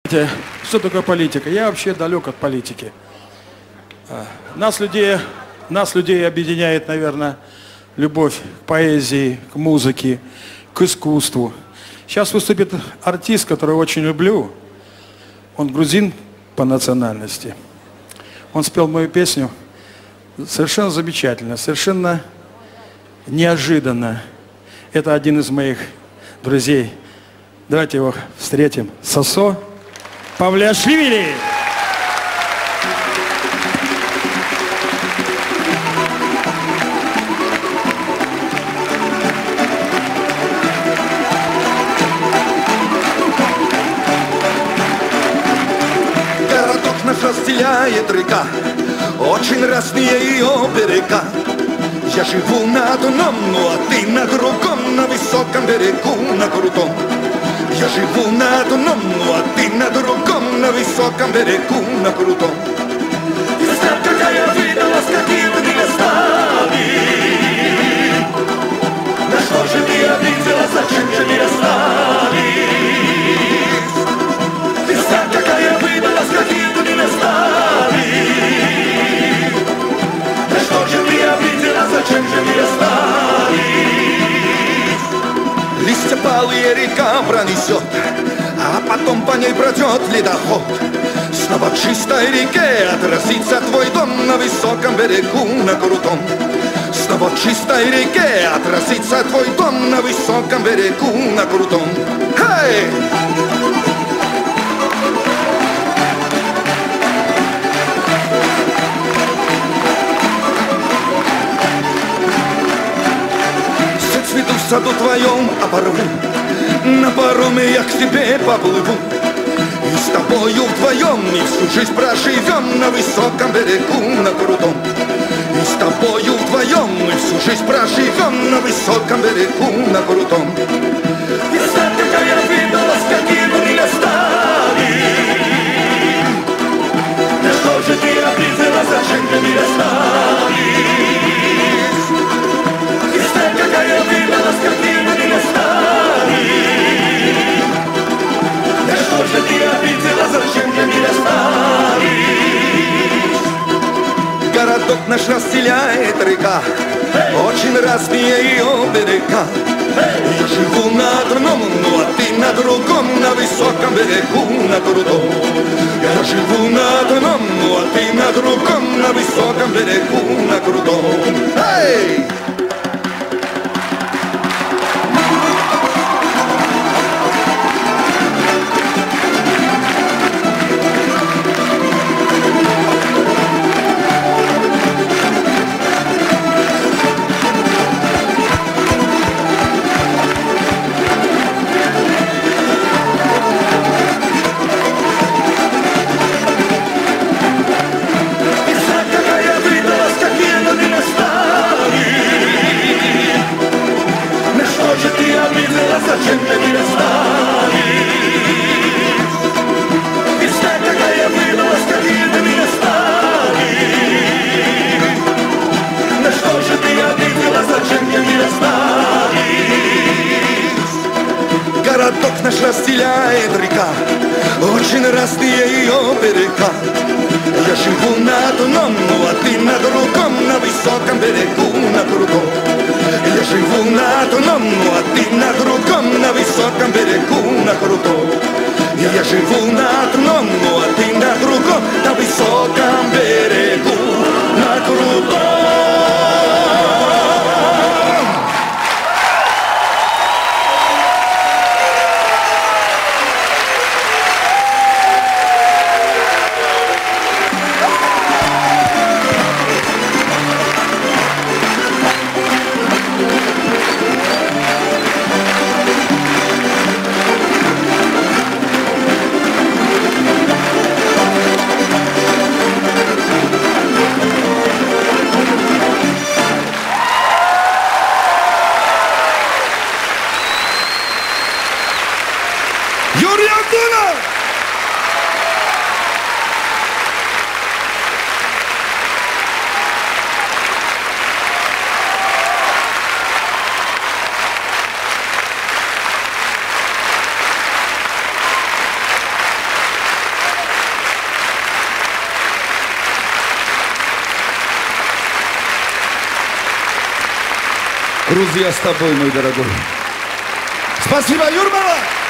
Что такое политика? Я вообще далек от политики. Нас, людей, объединяет, наверное, любовь к поэзии, к музыке, к искусству. Сейчас выступит артист, которого очень люблю. Он грузин по национальности. Он спел мою песню совершенно замечательно, совершенно неожиданно. Это один из моих друзей. Давайте его встретим. Сосо Павлиашвили. Городок наш разделяет река, очень разные ее берега. Я живу на одном, ну а ты на другом, на высоком берегу, на крутом. Я живу на одном, ну а ты на другом, на высоком берегу, на крутом. И знать, какая видалась, какие ты настали. На что же ты обиделась, зачем же не остались? И знать, какая видалась, какие ты настали. На что же ты обиделась, зачем же не остались? Листья палые река пронесет, а потом по ней пройдет ледоход. Снова в чистой реке отразится твой дом на высоком берегу, на крутом. Снова в чистой реке отразится твой дом на высоком берегу, на крутом. Хей! Цвету в саду твоем оборву, на пароме я к тебе поплыву. И с тобою вдвоем мы всю жизнь проживем на высоком берегу, на крутом. И с тобою вдвоем мы всю жизнь проживем на высоком берегу, на крутом. И знать, какая видалась, какие мы не остались. Да что же ты обиделась, зачем ты не остались? Какая видалась, какие мы не остались. Да что же ты обидела, зачем же не остались? Городок наш разделяет река, очень разные ее берега. Я живу на одном, ну а ты на другом, на высоком берегу, на крутом. Я живу на одном, ну а ты на другом, на высоком берегу, на крутом. Эй! Зачем ты не остались? И знать, какая выдалась, какие ты не остались. На что же ты обидела, зачем ты не остались? Городок наш разделяет река, очень разные ее берега. Я живу на одном, ну а ты на другом, на высоком берегу, на крутом. Я живу на одном, ну а ты на другом, на высоком берегу, на крутом. Я живу на одном, ну а ты на другом, на высоком берегу, на крутом. Грузия с тобой, мой дорогой. Спасибо, Юрмала!